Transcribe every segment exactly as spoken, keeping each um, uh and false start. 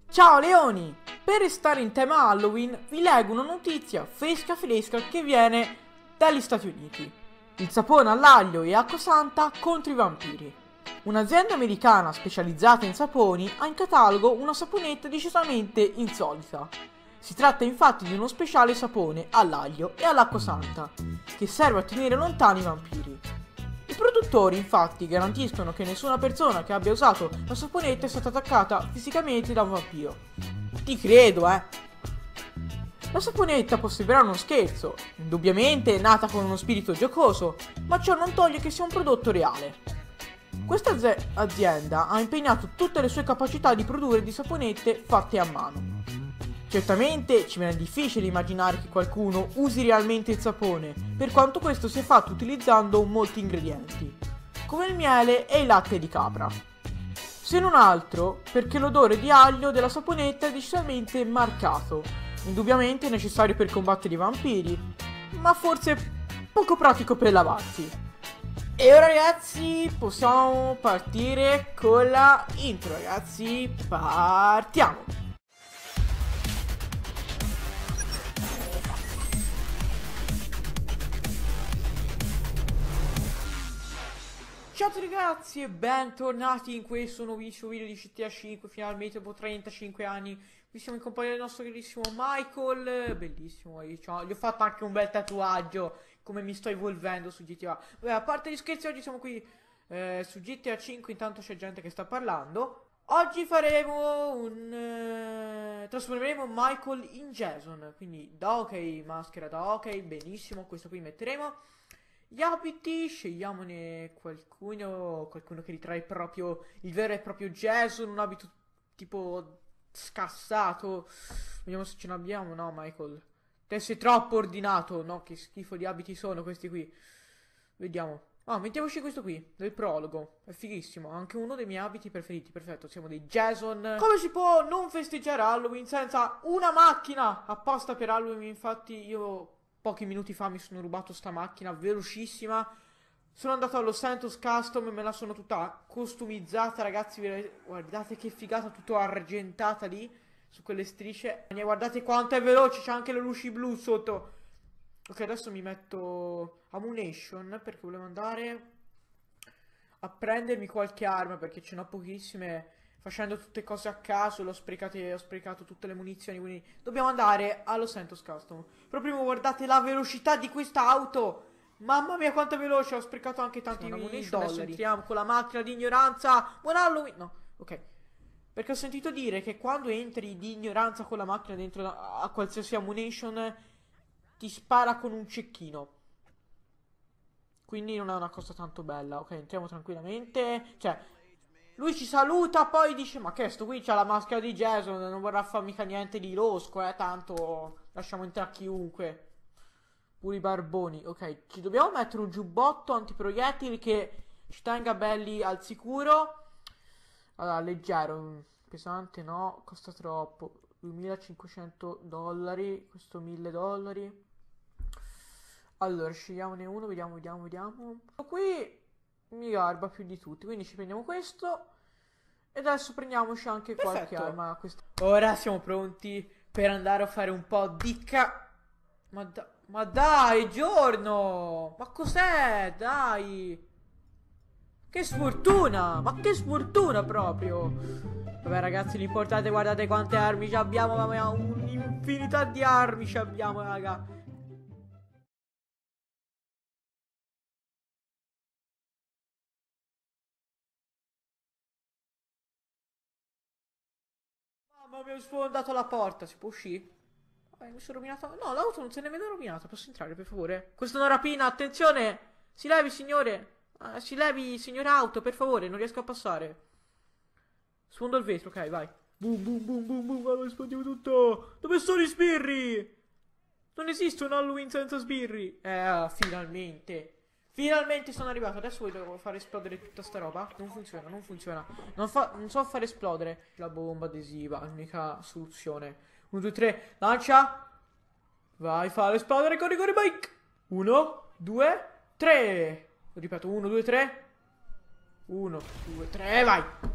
Ciao leoni! Per restare in tema Halloween vi leggo una notizia fresca fresca che viene dagli Stati Uniti. Il sapone all'aglio e acqua santa contro i vampiri. Un'azienda americana specializzata in saponi ha in catalogo una saponetta decisamente insolita. Si tratta infatti di uno speciale sapone all'aglio e all'acqua santa, che serve a tenere lontani i vampiri. I produttori infatti garantiscono che nessuna persona che abbia usato la saponetta è stata attaccata fisicamente da un vampiro. Ti credo, eh! La saponetta può sembrare uno scherzo, indubbiamente è nata con uno spirito giocoso, ma ciò non toglie che sia un prodotto reale. Questa azienda ha impegnato tutte le sue capacità di produrre di saponette fatte a mano. Certamente ci viene difficile immaginare che qualcuno usi realmente il sapone, per quanto questo sia fatto utilizzando molti ingredienti, come il miele e il latte di capra. Se non altro perché l'odore di aglio della saponetta è decisamente marcato, indubbiamente necessario per combattere i vampiri, ma forse poco pratico per lavarsi. E ora ragazzi possiamo partire con la intro, ragazzi, partiamo! Ciao a tutti ragazzi e bentornati in questo nuovissimo video di G T A cinque. Finalmente dopo trentacinque anni qui siamo in compagnia del nostro carissimo Michael. Bellissimo, io gli ho fatto anche un bel tatuaggio, come mi sto evolvendo su G T A. Beh, a parte gli scherzi, oggi siamo qui eh, su G T A cinque, intanto c'è gente che sta parlando. Oggi faremo un... Eh, trasformeremo Michael in Jason, quindi da ok, maschera da ok, benissimo, questo qui metteremo. Gli abiti, scegliamone qualcuno, qualcuno che ritrae proprio il vero e proprio Jason, un abito tipo scassato. Vediamo se ce n'abbiamo, no Michael? Te sei troppo ordinato, no? Che schifo di abiti sono questi qui. Vediamo. Ah, mettiamoci questo qui, del prologo. È fighissimo, anche uno dei miei abiti preferiti, perfetto, siamo dei Jason. Come si può non festeggiare Halloween senza una macchina apposta per Halloween? Infatti io... pochi minuti fa mi sono rubato sta macchina velocissima. Sono andato allo Santos Custom e me la sono tutta customizzata, ragazzi. Guardate che figata, tutto argentata lì su quelle strisce. Guardate quanto è veloce, c'è anche le luci blu sotto. Ok, adesso mi metto ammunition perché volevo andare a prendermi qualche arma perché ce n'ho pochissime. Facendo tutte cose a caso l'ho sprecate, ho sprecato tutte le munizioni, quindi dobbiamo andare allo Santos Custom. Però prima guardate la velocità di questa auto. Mamma mia quanto è veloce, ho sprecato anche tanti dollari. Adesso entriamo con la macchina di ignoranza. Buon Halloween! No, ok. Perché ho sentito dire che quando entri di ignoranza con la macchina dentro a, a qualsiasi ammunition ti spara con un cecchino. Quindi non è una cosa tanto bella. Ok, entriamo tranquillamente. Cioè... lui ci saluta, poi dice, ma che sto qui c'ha la maschera di Jason, non vorrà far mica niente di losco, eh, tanto lasciamo entrare chiunque. Pure i barboni, ok, ci dobbiamo mettere un giubbotto antiproiettili che ci tenga belli al sicuro. Allora, leggero, pesante no, costa troppo, duemilacinquecento dollari, questo mille dollari. Allora, scegliamone uno, vediamo, vediamo, vediamo. Qui... mi garba più di tutti, quindi ci prendiamo questo e adesso prendiamoci anche qualche arma. Questa... ora siamo pronti per andare a fare un po' di ca... ma, da... ma dai, giorno! Ma cos'è? Dai! Che sfortuna! Ma che sfortuna proprio! Vabbè ragazzi, l'importante, guardate quante armi ci abbiamo, mamma mia, un'infinità di armi ci abbiamo, raga. Mamma mia, ho sfondato la porta, si può uscire? Eh, mi sono rovinato. No, l'auto non se ne vede rovinata, posso entrare per favore? Questa è una rapina, attenzione! Si levi, signore! Ah, si levi, signor auto, per favore, non riesco a passare. Sfondo il vetro, ok, vai. Boom, boom, boom, boom, boom, allora esplodiamo tutto! Dove sono i sbirri? Non esiste un Halloween senza sbirri! Eh, finalmente! Finalmente sono arrivato, adesso devo fare esplodere tutta sta roba. Non funziona, non funziona. Non, fa, non so fare esplodere la bomba adesiva, l'unica soluzione. Uno, due, tre, lancia. Vai, fa esplodere con rigore bike. Uno, due, tre. Ripeto, uno, due, tre. Uno, due, tre, vai.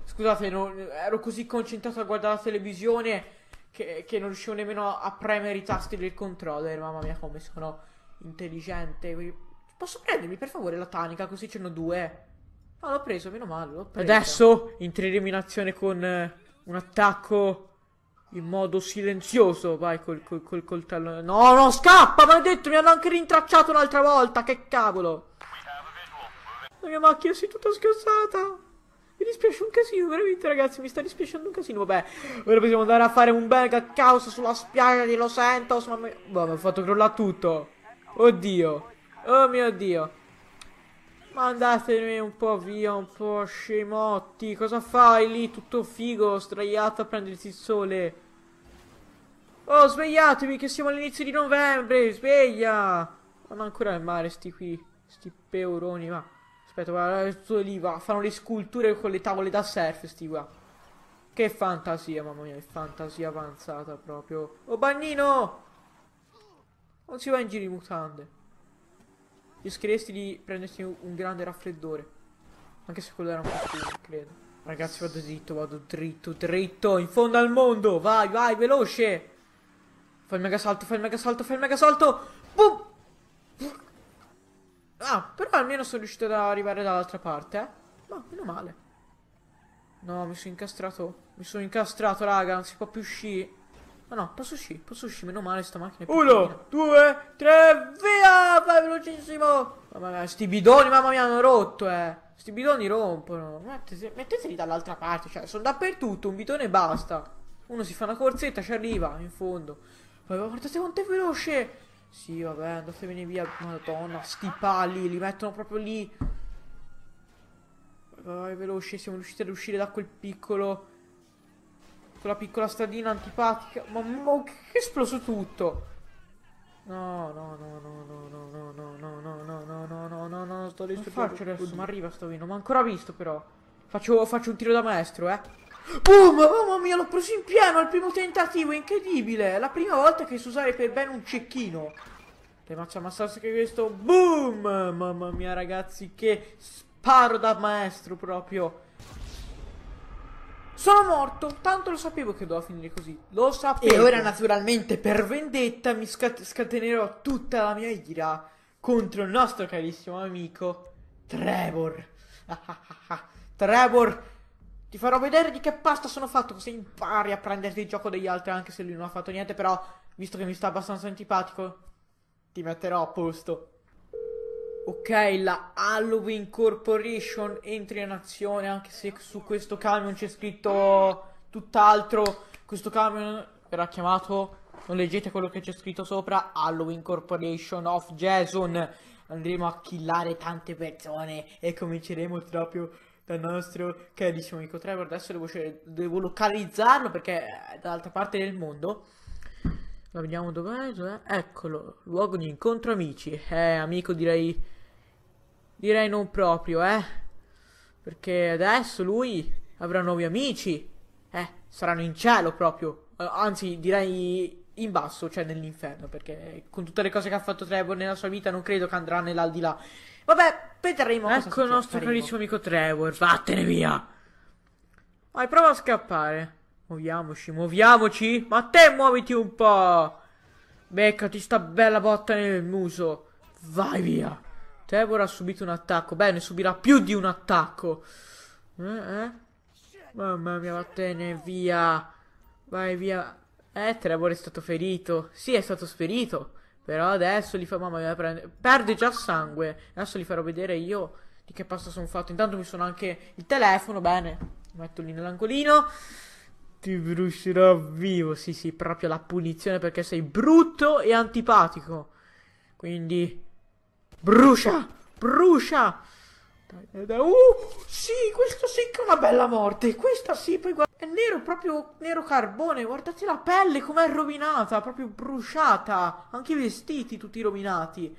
Scusate, non- ero così concentrato a guardare la televisione che, che non riuscivo nemmeno a premere i tasti del controller. Mamma mia, come sono intelligente. Posso prendermi per favore la tanica? Così ce n'ho due. No, l'ho preso, meno male, l'ho preso. Adesso entreremo in azione con eh, un attacco in modo silenzioso. Vai col, col, col coltello. No, no, scappa, maledetto, mi hanno anche rintracciato un'altra volta. Che cavolo. La mia macchina si è tutta scassata. Mi dispiace un casino, veramente ragazzi, mi sta dispiacendo un casino. Vabbè, ora possiamo andare a fare un bel caos sulla spiaggia di Los Santos. Ma mi... Boh, mi ha fatto crollare tutto. Oddio. Oh mio Dio. Ma andatene un po' via, un po' scemotti. Cosa fai lì, tutto figo, sdraiato a prendersi il sole? Oh, svegliatevi che siamo all'inizio di novembre, sveglia! Vanno ancora al mare sti qui, sti peuroni, va. Aspetta, guarda, tutto lì, va. Fanno le sculture con le tavole da surf, sti qua. Che fantasia, mamma mia, che fantasia avanzata proprio. Oh, Bannino! Non si va in giro in mutande. Rischieresti di prendersi un, un grande raffreddore. Anche se quello era un costume, credo. Ragazzi, vado dritto, vado dritto, dritto, in fondo al mondo. Vai, vai, veloce. Fai il mega salto, fai il mega salto, fai il mega salto. Boom! Ah, però almeno sono riuscito ad arrivare dall'altra parte, eh. Ma, meno male. No, mi sono incastrato. Mi sono incastrato, raga, non si può più uscire. Ma no, posso uscire, posso uscire, meno male sta macchina è piccolina. Uno, due, tre, via! Vai velocissimo! Mamma mia, sti bidoni, mamma mia, hanno rotto, eh. Sti bidoni rompono. Mettete, metteteli dall'altra parte, cioè, sono dappertutto, un bidone e basta. Uno si fa una corsetta, ci arriva, in fondo. Poi, guardate quanto è veloce! Sì, vabbè, andatevene via, madonna, sti pali, li mettono proprio lì. Vai, veloce, siamo riusciti ad uscire da quel piccolo... quella piccola stradina antipatica. Ma, ma che è esploso tutto? No, no, no, no, no, no, no, no, no, no, no, no, no, no, no, no, sto distruggendo. Faccio adesso, ma arriva sto vino, ma ancora visto però. Faccio, faccio un tiro da maestro, eh. Boom, mamma mia, l'ho preso in pieno al primo tentativo, incredibile. È la prima volta che so usare per bene un cecchino. Le faccio ammassarsi che questo. Boom, mamma mia ragazzi, che sparo da maestro proprio. Sono morto, tanto lo sapevo che doveva finire così. Lo sapevo. E ora naturalmente per vendetta mi scat scatenerò tutta la mia ira contro il nostro carissimo amico Trevor. Trevor, ti farò vedere di che pasta sono fatto, così impari a prenderti il gioco degli altri anche se lui non ha fatto niente. Però, visto che mi sta abbastanza antipatico, ti metterò a posto. Ok, la Halloween Corporation entra in azione, anche se su questo camion c'è scritto tutt'altro. Questo camion verrà chiamato, non leggete quello che c'è scritto sopra, Halloween Corporation of Jason. Andremo a killare tante persone e cominceremo proprio dal nostro carissimo amico Trevor. Adesso devo, devo localizzarlo perché è dall'altra parte del mondo. Ma vediamo dov'è, dov'è. Eccolo, luogo di incontro amici. Eh, amico direi... Direi non proprio, eh. Perché adesso lui avrà nuovi amici. Eh, saranno in cielo proprio. Eh, anzi, direi in basso, cioè nell'inferno. Perché con tutte le cose che ha fatto Trevor nella sua vita non credo che andrà nell'aldilà. Vabbè, vedremo. Ecco il nostro carissimo amico Trevor. Vattene via. Vai, prova a scappare. Muoviamoci, muoviamoci. Ma te muoviti un po'. Beccati sta bella botta nel muso. Vai via. Trevor ha subito un attacco. Beh, ne subirà più di un attacco. Eh, eh? Mamma mia, vattene via. Vai via. Eh, Trevor è stato ferito. Sì, è stato ferito. Però adesso gli fa... Mamma mia, prende... perde già sangue. Adesso gli farò vedere io di che pasta sono fatto. Intanto mi sono anche il telefono. Bene. Lo metto lì nell'angolino. Ti brucerò vivo. Sì, sì, proprio la punizione perché sei brutto e antipatico. Quindi... brucia! Brucia! Dai, dai, dai. Uh, sì, questo sì che è una bella morte. Questa sì, poi guarda, è nero, proprio nero carbone. Guardate la pelle com'è rovinata, proprio bruciata. Anche i vestiti tutti rovinati.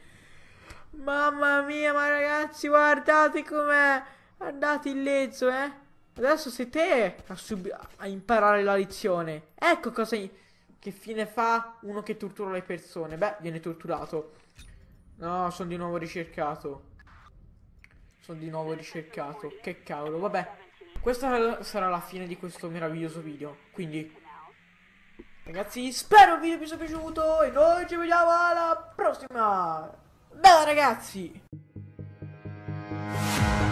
Mamma mia, ma ragazzi, guardate com'è. Andate in lezzo, eh. Adesso sei te a, a imparare la lezione. Ecco cosa... che fine fa uno che tortura le persone. Beh, viene torturato. No, sono di nuovo ricercato. Sono di nuovo ricercato. Che cavolo, vabbè. questa sarà la fine di questo meraviglioso video. Quindi, ragazzi, spero il video vi sia piaciuto e noi ci vediamo alla prossima. Bella ragazzi!